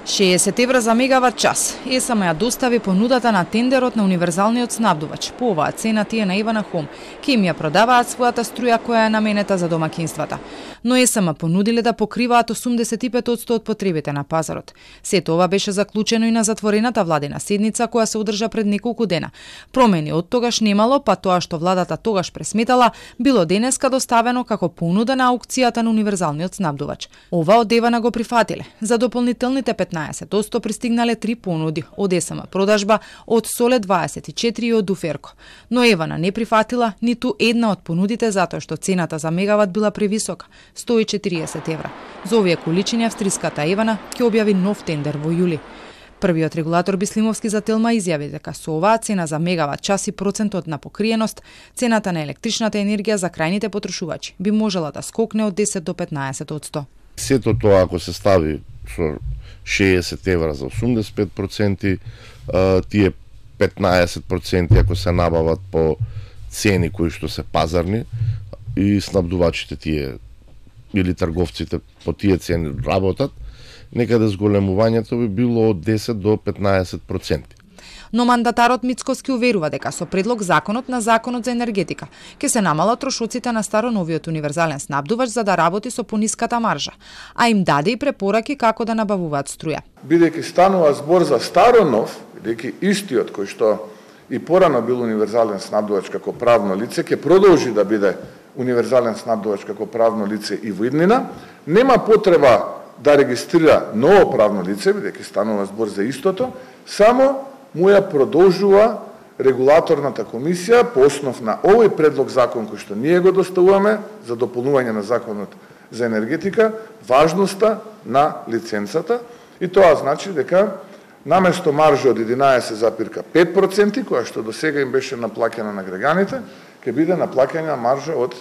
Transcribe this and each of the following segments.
60 евра за мегават час. ЕСМ ја достави понудата на тендерот на универзалниот снабдувач. По оваа цена тие на Ивана Хом ќе им ја продаваат својата струја која е наменета за домакинствата. Но ЕСМ понудиле да покриваат 85% од потребите на пазарот. Сето ова беше заклучено и на затворената владина седница која се одржа пред неколку дена. Промени од тогаш немало, па тоа што владата тогаш пресметала било денеска доставено како понуда на аукцијата на универзалниот снабдувач. Ова од Евана го прифатиле. За дополнителните 15% пристигнале 3 понуди од ЕСМ продажба, од Соле 24 и од Дуферко. Но Евана не прифатила ниту една од понудите затоа што цената за мегават била превисока – 140 евра. За овие количини австриската Евана ќе објави нов тендер во јули. Првиот регулатор Бислимовски за Телма изјави дека со оваа цена за мегават час и процентот на покриеност, цената на електричната енергија за крајните потрошувачи би можела да скокне од 10 до 15%. Сето тоа ако се стави со 60 евра за 85%, тие 15% ако се набават по цени кои што се пазарни и снабдувачите тие или трговците по тие цени работат, некаде зголемувањето би било од 10 до 15%. Но мандатарот Мицковски уверува дека со предлог законот на Законот за енергетика ќе се намалат трошоците на староновиот универзален снабдувач за да работи со пониската маржа, а им даде и препораки како да набавуваат струја. Бидејќи станува збор за старонов, бидејќи истиот кој што и порано бил универзален снабдувач како правно лице, ќе продолжи да биде универзален снабдувач како правно лице и во иднина, нема потреба да регистрира ново правно лице, бидејќи станува збор за истото, само му ја продолжува регулаторната комисија по основ на овој предлог закон кој што ние го доставуваме за дополнување на Законот за енергетика, важноста на лиценцата, и тоа значи дека наместо маржа од 11,5%, која што досега им беше наплаќана на граѓаните, ќе биде наплаќана маржа од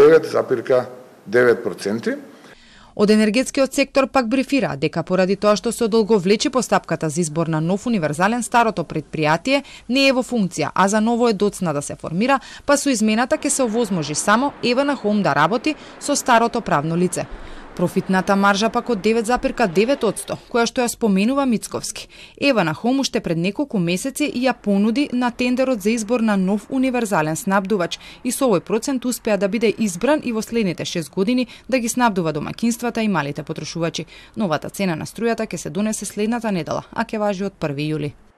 9,9%. Од енергетскиот сектор пак брифира дека поради тоа што се одолговлечи постапката за избор на нов универзален, старото предпријатие не е во функција, а за ново е доцна да се формира, па со измената ќе се овозможи само Евана Хом да работи со старото правно лице. Профитната маржа пак од 9,9%, која што ја споменува Мицковски. Евана Хом уште пред неколку месеци ја понуди на тендерот за избор на нов универзален снабдувач и со овој процент успеа да биде избран и во следните 6 години да ги снабдува домакинствата и малите потрошувачи. Новата цена на струјата ќе се донесе следната недела, а ќе важи од 1 јули.